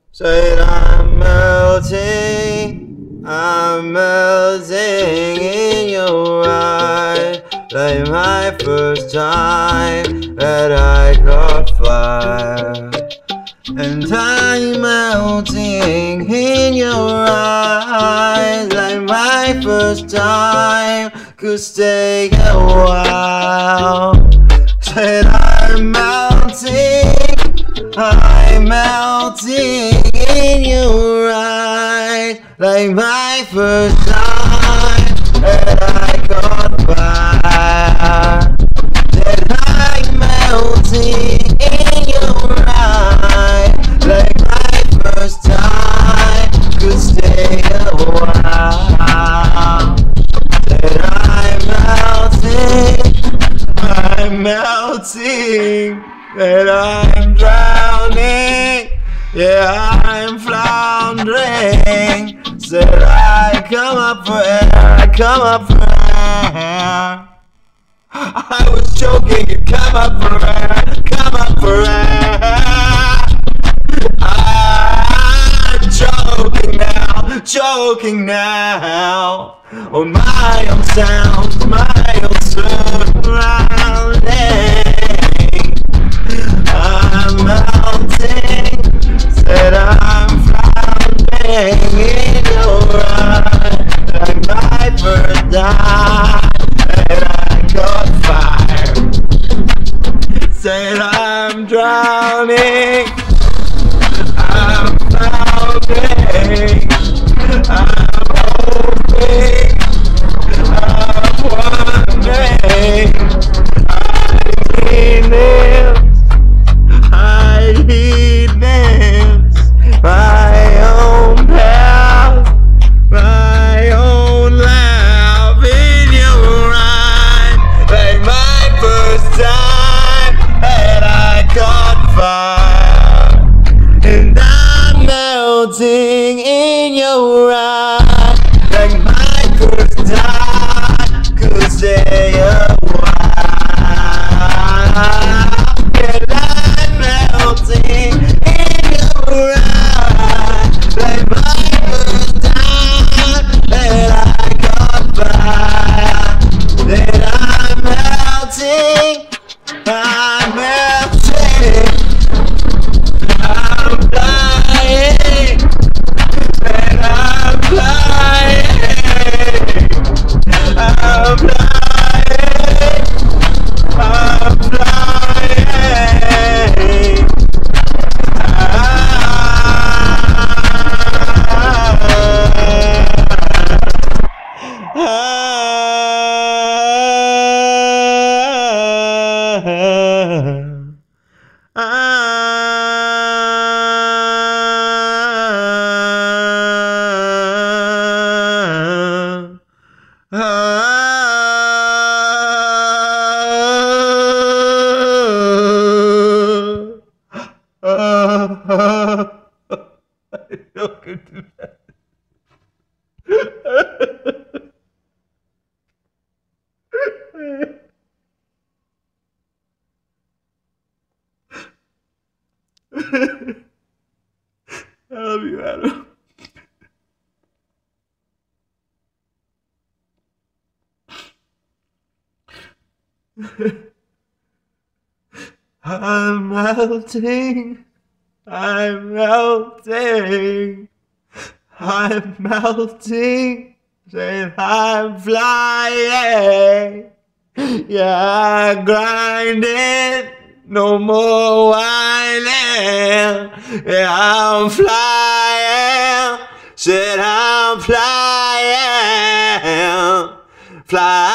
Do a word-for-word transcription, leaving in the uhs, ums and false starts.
Said I'm melting, I'm melting in your eyes, like my first time that I caught fire. And I'm melting in your eyes, like my first time could stay a while. Said I'm melting, I'm melting in your eyes, like my first time that I caught fire. Said I'm melting in your eyes, like my first time could stay a while. Said I'm melting, I'm melting, that I'm drowning, yeah, I'm floundering. Said I come up for air, I come up for air. I was joking, you come up for air, come up for air. I'm joking now, joking now. On my own sound, my own surrounding. I'm melting, said I'm floundering in your eyes, like my first time that I caught fire. Said I'm drowning, I'm floundering, I'm hoping, I'm wondering, I need this, I need this, my own path, my own laugh in your eyes, like my first time that I caught fire. And I'm melting in your eyes, like my first time could stay a while. And I'm melting in your eyes, like my first time that I caught fire. That I'm melting, I'm melting, I'm flying, and I'm flying, I'm flying, I'm flying. Ah, ah, ah, ah. I don't get to that. I love you, Adam. I'm melting, I'm melting, I'm melting, saying I'm flying, yeah, grinding, no more whining, yeah, I'm flying, said I'm flying, flying.